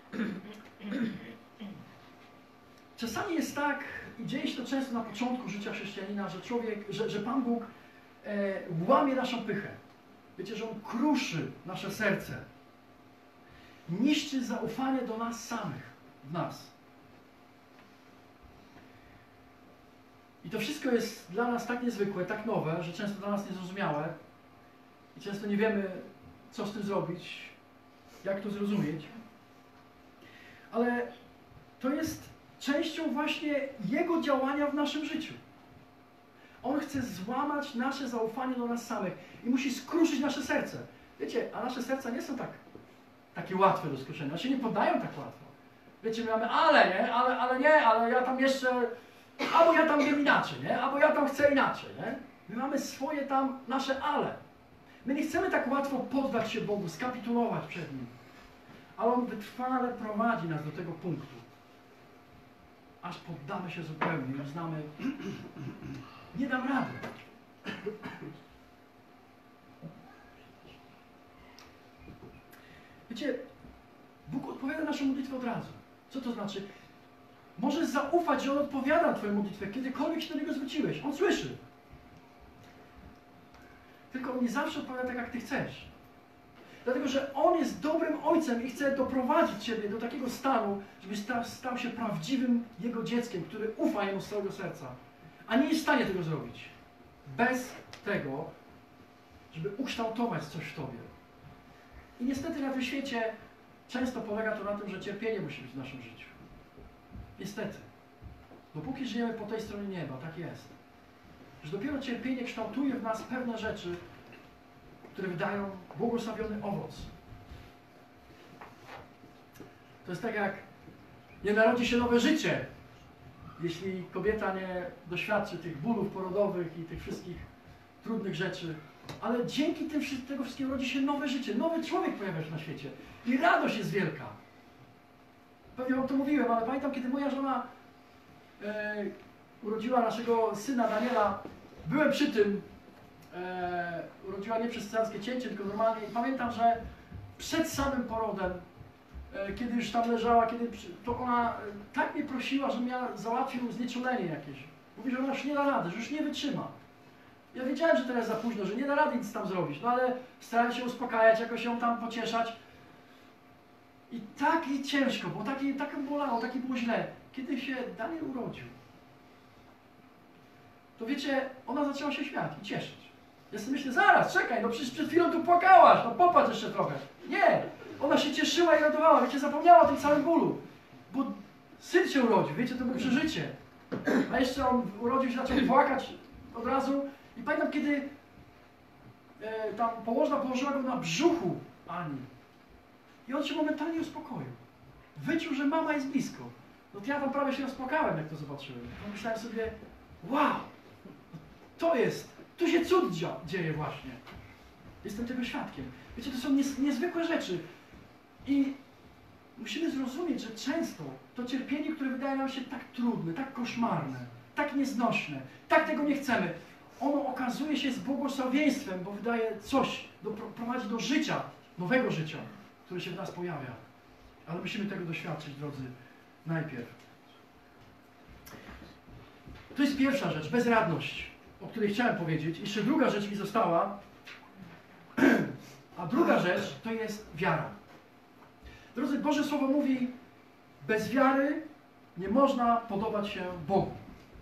Czasami jest tak, i dzieje się to często na początku życia chrześcijanina, że człowiek, że, że Pan Bóg e, łamie naszą pychę. Wiecie, że On kruszy nasze serce. Niszczy zaufanie do nas samych. w nas. I to wszystko jest dla nas tak niezwykłe, tak nowe, że często dla nas niezrozumiałe i często nie wiemy, co z tym zrobić, jak to zrozumieć. Ale to jest częścią właśnie Jego działania w naszym życiu. On chce złamać nasze zaufanie do nas samych i musi skruszyć nasze serce. Wiecie, a nasze serca nie są tak takie łatwe do skruszenia. One się nie poddają tak łatwo. Wiecie, my mamy ale, nie? Ale, ale nie, ale ja tam jeszcze... Albo ja tam wiem inaczej, nie? Albo ja tam chcę inaczej, nie? My mamy swoje tam, nasze ale. My nie chcemy tak łatwo poddać się Bogu, skapitulować przed Nim. Ale On wytrwale prowadzi nas do tego punktu. Aż poddamy się zupełnie i uznamy, nie dam rady. Wiecie, Bóg odpowiada na naszą modlitwę od razu. Co to znaczy? Możesz zaufać, że On odpowiada na Twoją modlitwę, kiedykolwiek się do Niego zwróciłeś. On słyszy. Tylko On nie zawsze odpowiada tak, jak Ty chcesz. Dlatego, że On jest dobrym Ojcem i chce doprowadzić Ciebie do takiego stanu, żebyś stał, stał się prawdziwym Jego dzieckiem, który ufa Jemu z całego serca. A nie jest w stanie tego zrobić. Bez tego, żeby ukształtować coś w Tobie. I niestety na tym świecie często polega to na tym, że cierpienie musi być w naszym życiu. Niestety. Dopóki żyjemy po tej stronie nieba, tak jest. Że dopiero cierpienie kształtuje w nas pewne rzeczy, które wydają błogosławiony owoc. To jest tak jak nie narodzi się nowe życie, jeśli kobieta nie doświadczy tych bólów porodowych i tych wszystkich trudnych rzeczy. Ale dzięki tym, tego wszystkiego rodzi się nowe życie. Nowy człowiek pojawia się na świecie. I radość jest wielka. Pewnie wam to mówiłem, ale pamiętam, kiedy moja żona e, urodziła naszego syna Daniela, byłem przy tym, e, urodziła nie przez cesarskie cięcie, tylko normalnie i pamiętam, że przed samym porodem, e, kiedy już tam leżała, kiedy, to ona e, tak mnie prosiła, żebym ja załatwił znieczulenie jakieś. Mówi, że ona już nie da rady, że już nie wytrzyma. Ja wiedziałem, że teraz za późno, że nie da rady nic tam zrobić, no ale starałem się uspokajać, jakoś ją tam pocieszać. I tak i ciężko, bo tak, tak bolało, tak było źle. Kiedy się Daniel urodził, to wiecie, ona zaczęła się śmiać i cieszyć. Ja sobie myślę, zaraz, czekaj, no przecież przed chwilą tu płakałaś, no popatrz jeszcze trochę. Nie, ona się cieszyła i radowała, wiecie, zapomniała o tym całym bólu. Bo syn się urodził, wiecie, to było przeżycie. A jeszcze on urodził się, zaczął płakać od razu. I pamiętam, kiedy e, tam położna położyła go na brzuchu Ani. I on się momentalnie uspokoił. Wyczuł, że mama jest blisko. No to ja tam prawie się rozpłakałem, jak to zobaczyłem. To myślałem sobie, wow, to jest, tu się cud dzieje właśnie. Jestem tego świadkiem. Wiecie, to są nies niezwykłe rzeczy. I musimy zrozumieć, że często to cierpienie, które wydaje nam się tak trudne, tak koszmarne, tak nieznośne, tak tego nie chcemy, ono okazuje się z błogosławieństwem, bo wydaje coś, do, prowadzi do życia, nowego życia, które się w nas pojawia. Ale musimy tego doświadczyć, drodzy, najpierw. To jest pierwsza rzecz, bezradność, o której chciałem powiedzieć. Jeszcze druga rzecz mi została, a druga rzecz to jest wiara. Drodzy, Boże Słowo mówi, bez wiary nie można podobać się Bogu.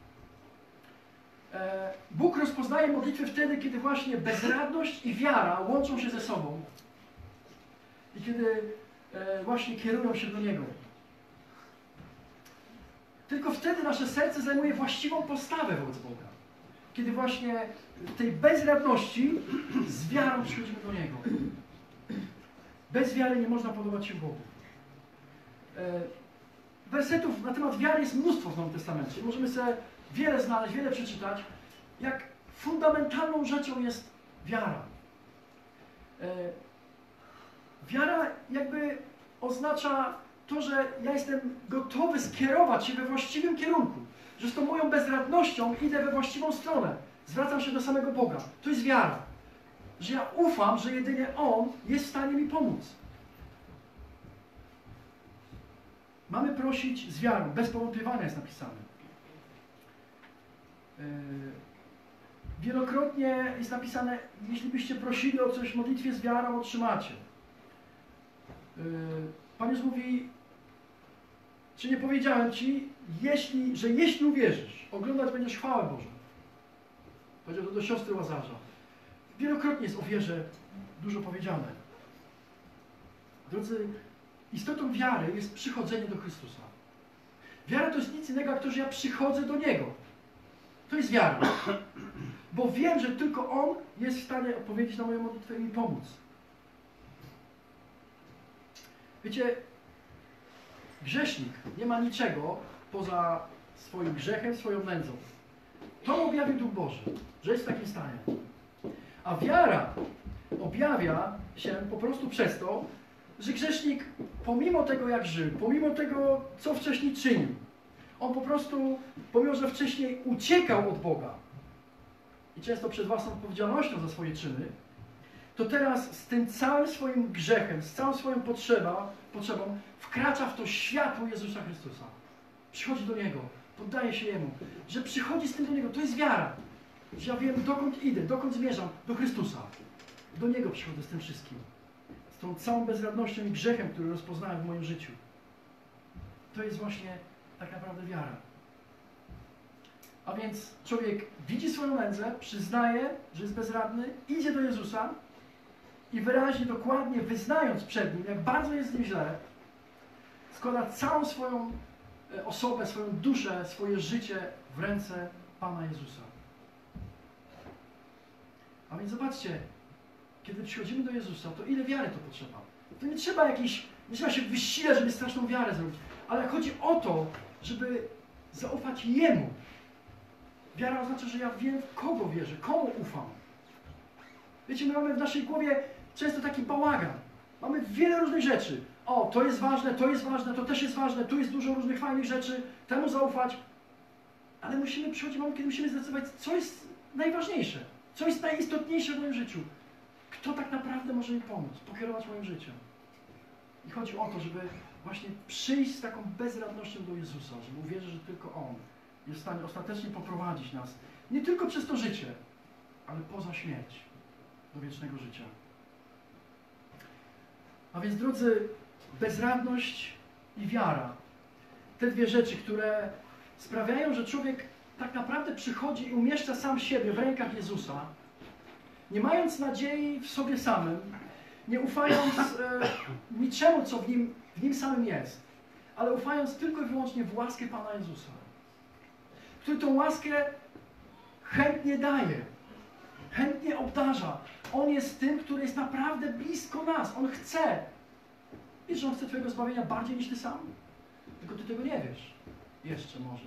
Bóg rozpoznaje modlitwę wtedy, kiedy właśnie bezradność i wiara łączą się ze sobą i kiedy właśnie kierują się do Niego. Tylko wtedy nasze serce zajmuje właściwą postawę wobec Boga. Kiedy właśnie w tej bezradności z wiarą przychodzimy do Niego. Bez wiary nie można podobać się Bogu. Wersetów na temat wiary jest mnóstwo w Nowym Testamencie. Możemy sobie wiele znaleźć, wiele przeczytać, jak fundamentalną rzeczą jest wiara. Wiara jakby oznacza to, że ja jestem gotowy skierować się we właściwym kierunku, że z tą moją bezradnością idę we właściwą stronę, zwracam się do samego Boga. To jest wiara, że ja ufam, że jedynie On jest w stanie mi pomóc. Mamy prosić z wiarą, bez powątpiewania jest napisane. Wielokrotnie jest napisane, jeśli byście prosili o coś w modlitwie z wiarą, otrzymacie. Pan Jezus mówi, Czy nie powiedziałem Ci, jeśli, że jeśli uwierzysz, oglądać będziesz chwałę Bożą? Powiedział to do siostry Łazarza. Wielokrotnie jest o wierze dużo powiedziane. Drodzy, istotą wiary jest przychodzenie do Chrystusa. Wiara to jest nic innego, jak to, że ja przychodzę do Niego. To jest wiara. Bo wiem, że tylko On jest w stanie odpowiedzieć na moją modlitwę i mi pomóc. Wiecie, grzesznik nie ma niczego poza swoim grzechem, swoją nędzą. To objawił Duch Boży, że jest w takim stanie. A wiara objawia się po prostu przez to, że grzesznik pomimo tego, jak żył, pomimo tego, co wcześniej czynił, on po prostu, pomimo że wcześniej uciekał od Boga i często przed własną odpowiedzialnością za swoje czyny, to teraz z tym całym swoim grzechem, z całą swoją potrzebą, potrzebą wkracza w to światło Jezusa Chrystusa. Przychodzi do Niego, poddaje się Jemu, że przychodzi z tym do Niego. To jest wiara. Że ja wiem, dokąd idę, dokąd zmierzam, do Chrystusa. Do Niego przychodzę z tym wszystkim. Z tą całą bezradnością i grzechem, który rozpoznałem w moim życiu. To jest właśnie tak naprawdę wiara. A więc człowiek widzi swoją nędzę, przyznaje, że jest bezradny, idzie do Jezusa i wyraźnie, dokładnie wyznając przed Nim, jak bardzo jest z Nim źle, składa całą swoją osobę, swoją duszę, swoje życie w ręce Pana Jezusa. A więc zobaczcie, kiedy przychodzimy do Jezusa, to ile wiary to potrzeba. To nie trzeba jakiejś, nie trzeba się wysilać, żeby straszną wiarę zrobić, ale chodzi o to, żeby zaufać Jemu. Wiara oznacza, że ja wiem, w kogo wierzę, komu ufam. Wiecie, my mamy w naszej głowie często taki bałagan. Mamy wiele różnych rzeczy. O, to jest ważne, to jest ważne, to też jest ważne, tu jest dużo różnych fajnych rzeczy, temu zaufać. Ale musimy przychodzić moment, kiedy musimy zdecydować, co jest najważniejsze, co jest najistotniejsze w moim życiu. Kto tak naprawdę może mi pomóc, pokierować moim życiem. I chodzi o to, żeby właśnie przyjść z taką bezradnością do Jezusa, żeby uwierzyć, że tylko On jest w stanie ostatecznie poprowadzić nas nie tylko przez to życie, ale poza śmierć, do wiecznego życia. A więc, drodzy, bezradność i wiara, te dwie rzeczy, które sprawiają, że człowiek tak naprawdę przychodzi i umieszcza sam siebie w rękach Jezusa, nie mając nadziei w sobie samym, nie ufając e, niczemu, co w nim, w nim samym jest, ale ufając tylko i wyłącznie w łaskę Pana Jezusa, który tą łaskę chętnie daje, chętnie obdarza. On jest tym, który jest naprawdę blisko nas. On chce. Wiesz, że On chce Twojego zbawienia bardziej niż Ty sam? Tylko Ty tego nie wiesz. Jeszcze może.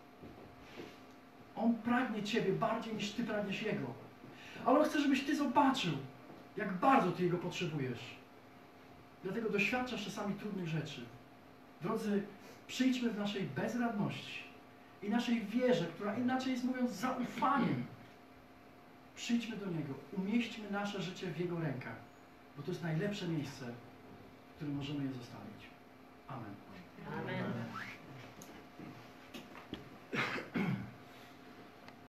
On pragnie Ciebie bardziej niż Ty pragniesz Jego. Ale On chce, żebyś Ty zobaczył, jak bardzo Ty Jego potrzebujesz. Dlatego doświadczasz czasami trudnych rzeczy. Drodzy, przyjdźmy w naszej bezradności i naszej wierze, która inaczej jest mówiąc zaufaniem. Przyjdźmy do Niego, umieśćmy nasze życie w Jego rękach, bo to jest najlepsze miejsce, w którym możemy je zostawić. Amen. Amen.